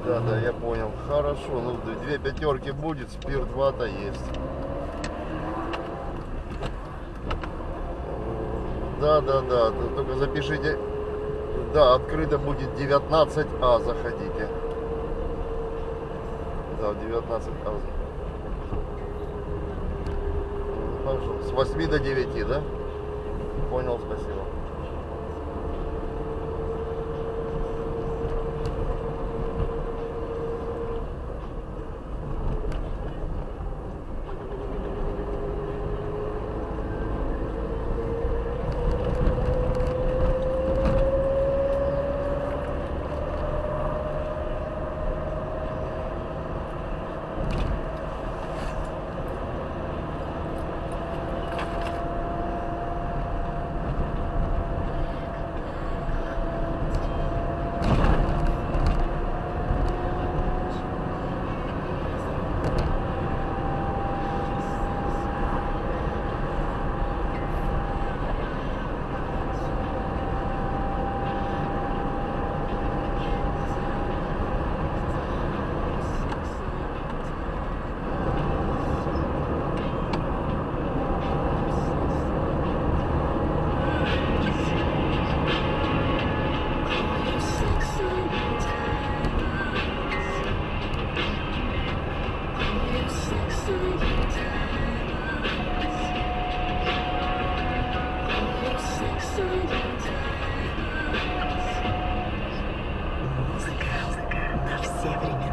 Да, да, я понял. Хорошо, ну 2 пятерки будет, спирт, вата есть. Да, да, да, только запишите. Да, открыто будет 19А, заходите. Да, 19А. С 8 до 9, да? Понял, спасибо. Музыка на все времена.